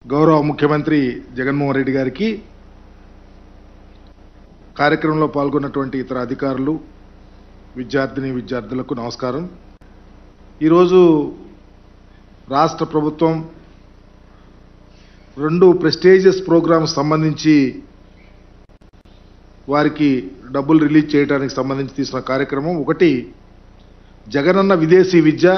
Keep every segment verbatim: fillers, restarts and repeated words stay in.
గౌరవ ముఖ్యమంత్రి జగన్మోహన్ రెడ్డి గారికి, కార్యక్రమంలో పాల్గొన్నటువంటి ఇతర అధికారులు, విద్యార్థిని విద్యార్థులకు నమస్కారం. ఈరోజు రాష్ట్ర ప్రభుత్వం రెండు ప్రెస్టీజియస్ ప్రోగ్రామ్స్ సంబంధించి వారికి డబ్బులు రిలీజ్ చేయడానికి సంబంధించి తీసుకున్న కార్యక్రమం. ఒకటి జగనన్న విదేశీ విద్య.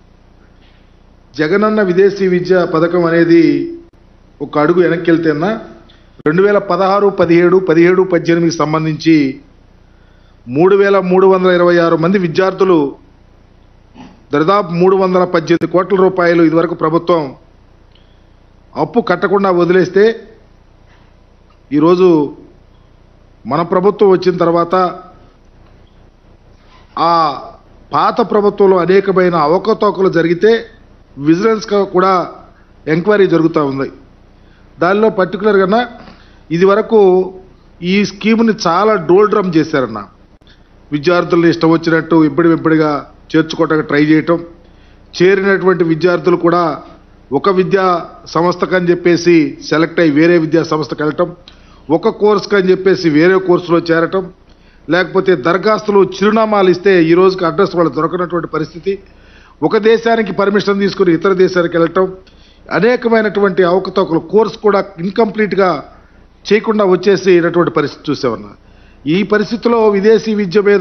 జగనన్న విదేశీ విద్య పథకం అనేది ఒక అడుగు వెనక్కి వెళ్తేనా రెండు వేల పదహారు పదిహేడు పదిహేడు పద్దెనిమిదికి సంబంధించి మూడు వేల మూడు వందల ఇరవై ఆరు మంది విద్యార్థులు దాదాపు మూడు వందల పద్దెనిమిది కోట్ల రూపాయలు ఇదివరకు ప్రభుత్వం అప్పు కట్టకుండా వదిలేస్తే, ఈరోజు మన ప్రభుత్వం వచ్చిన తర్వాత ఆ పాత ప్రభుత్వంలో అనేకమైన అవకతవకలు జరిగితే విజిలెన్స్ కూడా ఎంక్వైరీ జరుగుతూ ఉంది. దానిలో పర్టికులర్గా ఇది వరకు ఈ స్కీమ్ని చాలా డోల్ డ్రమ్ చేశారన్న. విద్యార్థులను ఇష్టం వచ్చినట్టు ఇబ్బడి ఇబ్బడిగా చేర్చుకోవడానికి ట్రై చేయటం, చేరినటువంటి విద్యార్థులు కూడా ఒక విద్యా సంస్థకు అని చెప్పేసి సెలెక్ట్ అయ్యి వేరే విద్యా సంస్థకు వెళ్ళటం, ఒక కోర్సుకు అని చెప్పేసి వేరే కోర్సులో చేరటం, లేకపోతే దరఖాస్తులు చిరునామాలు ఇస్తే ఈ రోజుకి అడ్రస్ వాళ్ళు దొరకనటువంటి పరిస్థితి, ఒక దేశానికి పర్మిషన్ తీసుకుని ఇతర దేశానికి వెళ్ళటం, అనేకమైనటువంటి అవకతవకలు, కోర్సు కూడా ఇన్కంప్లీట్గా చేయకుండా వచ్చేసినటువంటి పరిస్థితి చూసామన్నా. ఈ పరిస్థితిలో విదేశీ విద్య మీద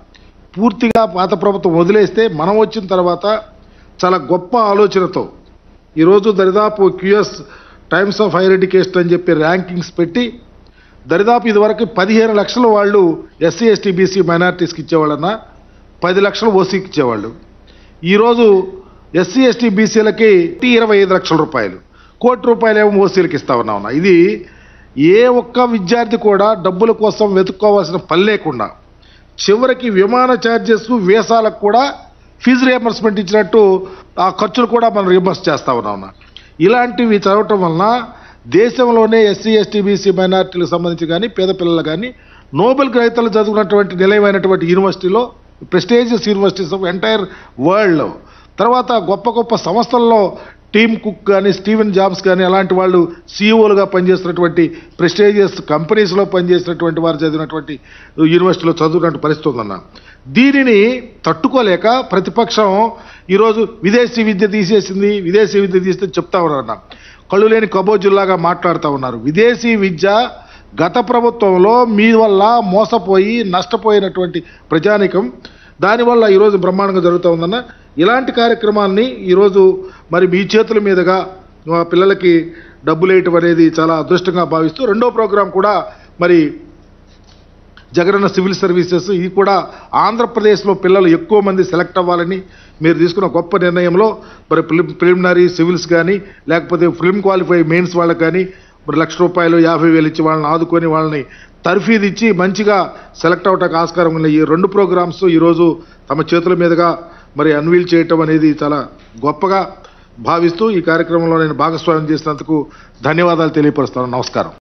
పూర్తిగా పాత ప్రభుత్వం వదిలేస్తే, మనం వచ్చిన తర్వాత చాలా గొప్ప ఆలోచనతో ఈరోజు దరిదాపు QS Times of higher education అని చెప్పి ర్యాంకింగ్స్ పెట్టి దరిదాపు ఇదివరకు పదిహేను లక్షలు వాళ్ళు ఎస్సీ ఎస్టీ బీసీ మైనారిటీస్కి ఇచ్చేవాళ్ళన్నా, పది లక్షలు ఓసీకి ఇచ్చేవాళ్ళు. ఈరోజు ఎస్సీ ఎస్టీ బీసీలకి ఇరవై ఐదు లక్షల రూపాయలు, కోటి రూపాయలు ఏమో ఓసీలకు ఇస్తా ఉన్నామన్నా. ఇది ఏ ఒక్క విద్యార్థి కూడా డబ్బుల కోసం వెతుక్కోవాల్సిన పని లేకుండా చివరికి విమాన ఛార్జెస్, వీసాలకు కూడా ఫీజు రియంబర్స్మెంట్ ఇచ్చినట్టు ఆ ఖర్చులు కూడా మనం రియంబర్స్ చేస్తా ఉన్నామన్నా. ఇలాంటివి చదవటం వలన దేశంలోనే ఎస్సీ ఎస్టీ బీసీ మైనారిటీలకు సంబంధించి కానీ పేద పిల్లలు కానీ నోబెల్ గ్రహీతలు చదువుకున్నటువంటి నిలయమైనటువంటి యూనివర్సిటీలో, ప్రెస్టీజియస్ యూనివర్సిటీస్ ఆఫ్ ఎంటైర్ వరల్డ్లో, తర్వాత గొప్ప గొప్ప సంస్థల్లో టీమ్ కుక్ కానీ స్టీవెన్ జాబ్స్ కానీ అలాంటి వాళ్ళు సీఈఓలుగా పనిచేస్తున్నటువంటి ప్రెస్టీజియస్ కంపెనీస్లో పనిచేసినటువంటి వారు చదివినటువంటి యూనివర్సిటీలో చదువుకున్న పరిస్థితి ఉందన్న. దీనిని తట్టుకోలేక ప్రతిపక్షం ఈరోజు విదేశీ విద్య తీసేసింది, విదేశీ విద్య తీస్తే చెప్తా ఉన్నారన్న. కళ్ళు లేని కబోజుల్లాగా మాట్లాడుతూ ఉన్నారు. విదేశీ విద్య గత ప్రభుత్వంలో మీ వల్ల మోసపోయి నష్టపోయినటువంటి ప్రజానికం, దానివల్ల ఈరోజు బ్రహ్మాండంగా జరుగుతూ ఉందన్న. ఇలాంటి కార్యక్రమాన్ని ఈరోజు మరి మీ చేతుల మీదుగా పిల్లలకి డబ్బులు వేయటం అనేది చాలా అదృష్టంగా భావిస్తూ, రెండో ప్రోగ్రాం కూడా మరి జగనన్న సివిల్ సర్వీసెస్, ఇది కూడా ఆంధ్రప్రదేశ్లో పిల్లలు ఎక్కువ మంది సెలెక్ట్ అవ్వాలని మీరు తీసుకున్న గొప్ప నిర్ణయంలో మరి ప్రిలిమినరీ సివిల్స్ కానీ లేకపోతే ఫిల్మ్ క్వాలిఫై మెయిన్స్ వాళ్ళకి కానీ మరి లక్ష రూపాయలు యాభై వేలు ఇచ్చి వాళ్ళని ఆదుకొని వాళ్ళని తర్ఫీదు ఇచ్చి మంచిగా సెలెక్ట్ అవటానికి ఆస్కారం ఉన్న ఈ రెండు ప్రోగ్రామ్స్ ఈరోజు తమ చేతుల మీదుగా మరి అన్వీల్ చేయటం అనేది చాలా గొప్పగా భావిస్తూ ఈ కార్యక్రమంలో నేను భాగస్వామ్యం చేసినందుకు ధన్యవాదాలు తెలియపరుస్తాను. నమస్కారం.